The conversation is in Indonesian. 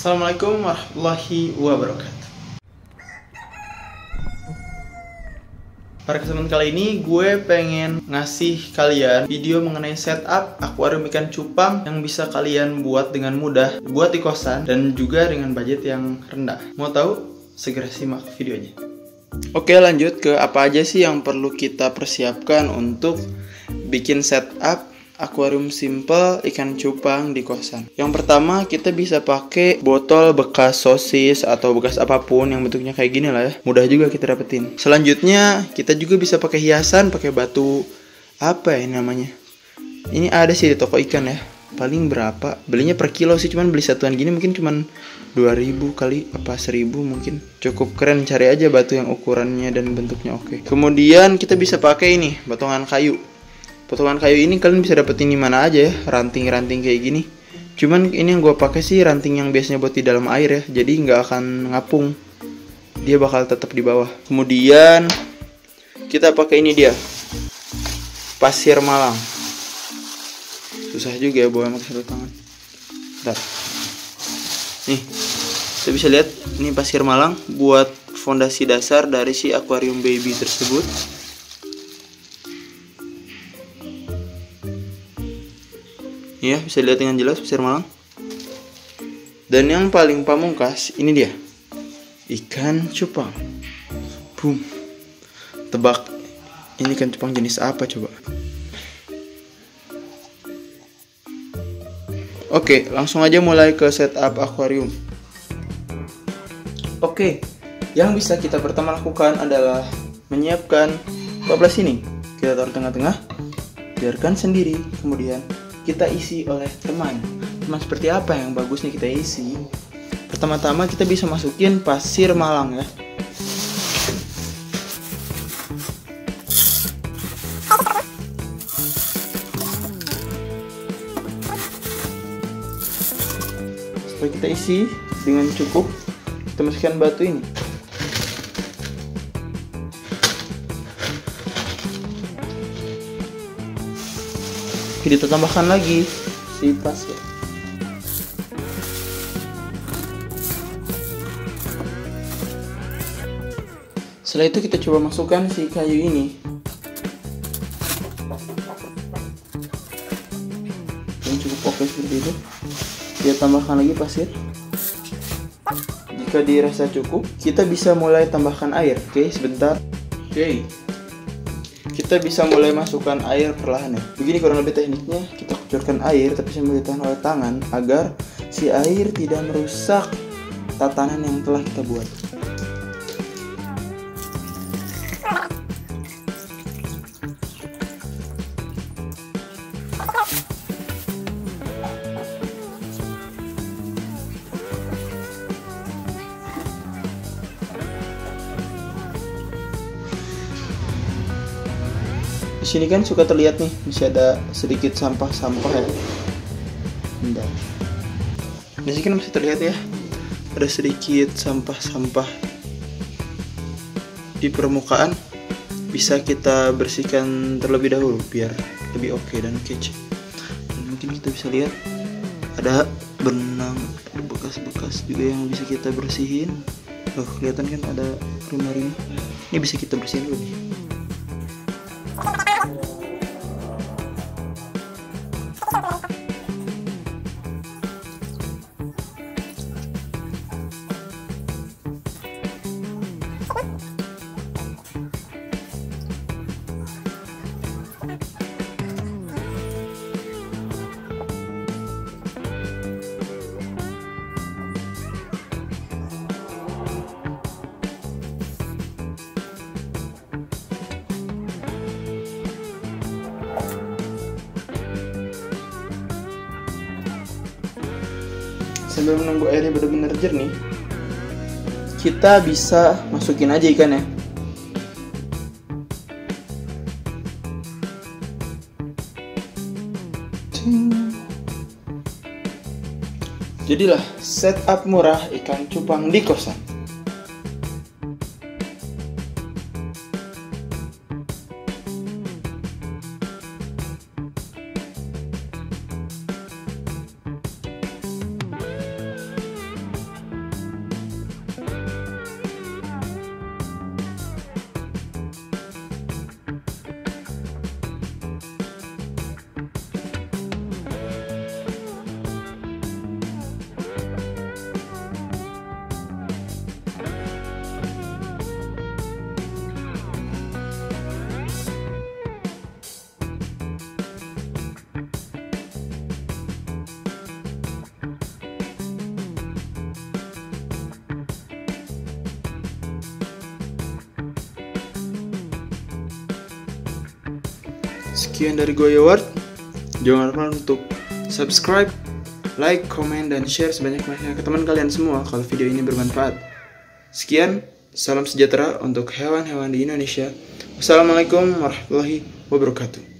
Assalamualaikum warahmatullahi wabarakatuh. Pada kesempatan kali ini gue pengen ngasih kalian video mengenai setup akuarium ikan cupang yang bisa kalian buat dengan mudah, buat di kosan dan juga dengan budget yang rendah. Mau tahu? Segera simak videonya. Oke, lanjut ke apa aja sih yang perlu kita persiapkan untuk bikin setup akuarium simple ikan cupang di kosan. Yang pertama, kita bisa pakai botol bekas sosis atau bekas apapun yang bentuknya kayak gini lah ya. Mudah juga kita dapetin. Selanjutnya, kita juga bisa pakai hiasan, pakai batu apa ya namanya. Ini ada sih di toko ikan ya. Paling berapa? Belinya per kilo sih, cuman beli satuan gini mungkin cuman 2000 kali apa 1000 mungkin. Cukup keren, cari aja batu yang ukurannya dan bentuknya oke. Kemudian kita bisa pakai ini, potongan kayu. Potongan kayu ini kalian bisa dapetin di mana aja ya, ranting-ranting kayak gini. Cuman ini yang gue pakai sih ranting yang biasanya buat di dalam air ya, jadi nggak akan ngapung. Dia bakal tetap di bawah. Kemudian kita pakai ini dia, pasir malang. Susah juga ya bawa pakai satu tangan. Bentar. Nih, kita bisa lihat ini pasir malang buat fondasi dasar dari si akuarium baby tersebut. Ya, bisa lihat dengan jelas pasir malang. Dan yang paling pamungkas, ini dia, ikan cupang. Boom. Tebak, ini ikan cupang jenis apa coba? Oke, langsung aja mulai ke setup akuarium. Oke, yang bisa kita pertama lakukan adalah menyiapkan toples ini. Kita taruh tengah-tengah, biarkan sendiri, kemudian kita isi oleh teman seperti apa yang bagus nih kita isi. Pertama-tama kita bisa masukin pasir malang ya. Setelah kita isi dengan cukup, kita masukkan batu ini. Kita tambahkan lagi si pasir. Setelah itu kita coba masukkan si kayu ini. Yang cukup oke seperti itu. Kita tambahkan lagi pasir. Jika dirasa cukup, kita bisa mulai tambahkan air. Oke, sebentar. Oke. Kita bisa mulai masukkan air perlahan ya. Begini kurang lebih tekniknya, kita kucurkan air tapi sambil ditahan oleh tangan agar si air tidak merusak tatanan yang telah kita buat. Di sini kan suka terlihat nih, masih ada sedikit sampah-sampah ya. Bentar. Di sini kan masih terlihat ya, ada sedikit sampah-sampah di permukaan. Bisa kita bersihkan terlebih dahulu biar lebih oke dan kece. Dan mungkin kita bisa lihat ada benang, ada bekas-bekas juga yang bisa kita bersihin. Loh, kelihatan kan ada rimah-rimah. Ini bisa kita bersihin dulu nih. Sambil menunggu airnya benar-benar jernih, kita bisa masukin aja ikannya. Jadilah setup murah ikan cupang di kosan. Sekian dari gue Yoward. Jangan lupa untuk subscribe, like, komen, dan share sebanyak-banyaknya ke teman kalian semua kalau video ini bermanfaat. Sekian, salam sejahtera untuk hewan-hewan di Indonesia. Wassalamualaikum warahmatullahi wabarakatuh.